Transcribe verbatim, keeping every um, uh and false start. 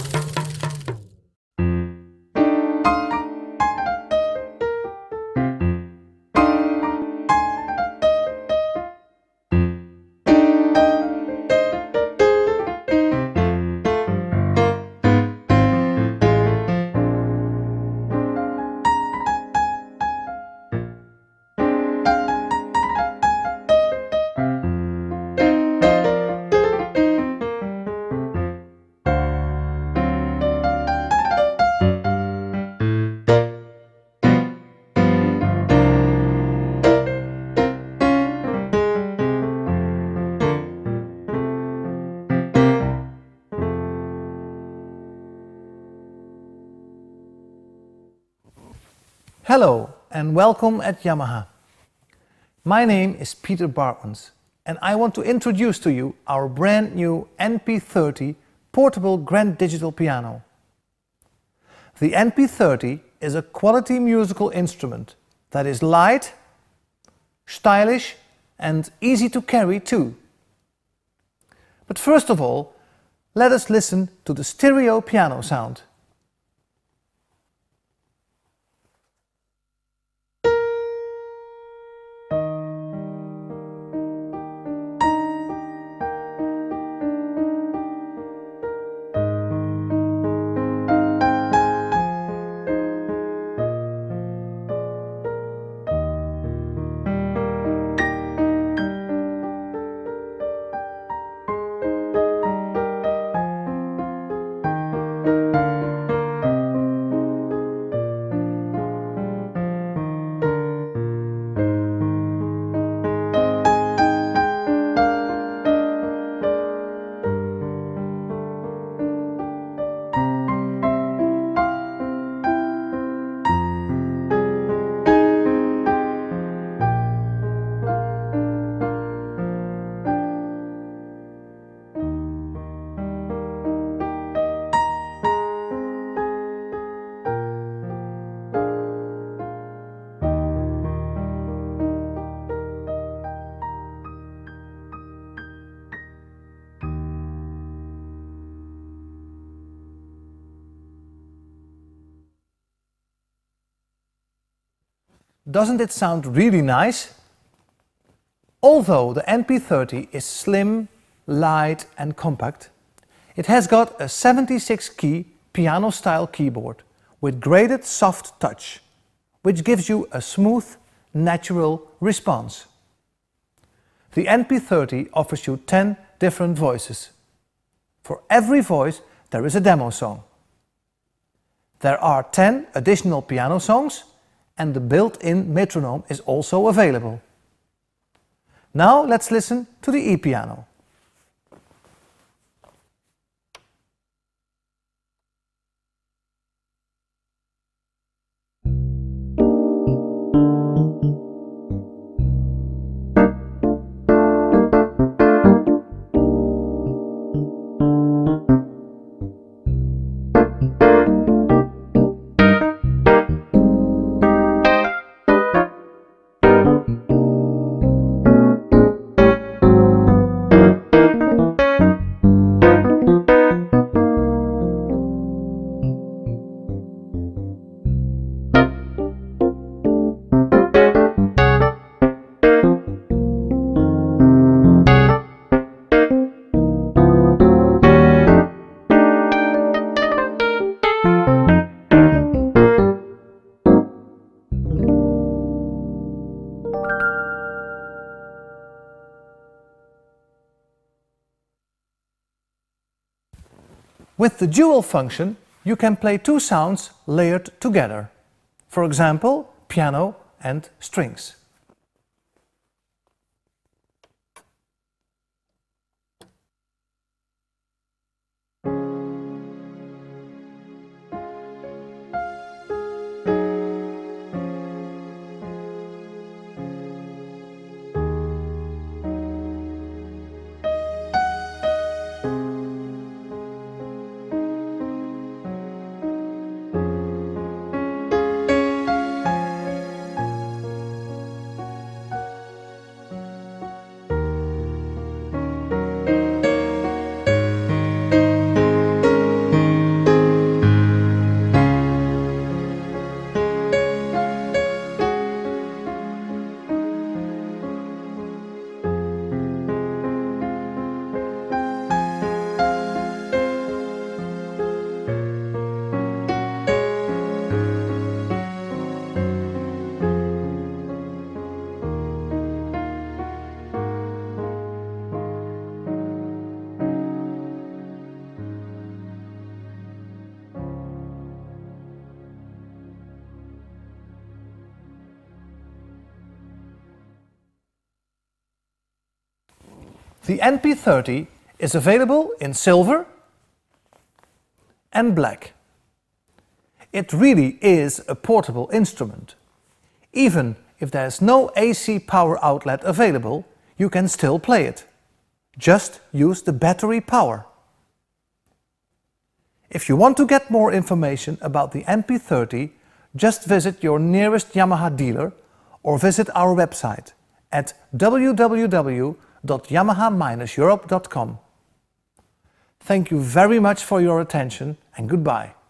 Hello and welcome at Yamaha. My name is Peter Bartmans and I want to introduce to you our brand new N P thirty portable grand digital piano. The N P thirty is a quality musical instrument that is light, stylish and easy to carry too. But first of all, let us listen to the stereo piano sound. Doesn't it sound really nice? Although the N P thirty is slim, light and compact, it has got a seventy-six key piano-style keyboard with graded soft touch, which gives you a smooth, natural response. The N P thirty offers you ten different voices. For every voice there is a demo song. There are ten additional piano songs and the built-in metronome is also available. Now let's listen to the e-piano. With the dual function, you can play two sounds layered together. For example, piano and strings. The N P thirty is available in silver and black. It really is a portable instrument. Even if there is no A C power outlet available, you can still play it. Just use the battery power. If you want to get more information about the N P thirty, just visit your nearest Yamaha dealer or visit our website at w w w dot yamaha dash europe dot com. Thank you very much for your attention and goodbye.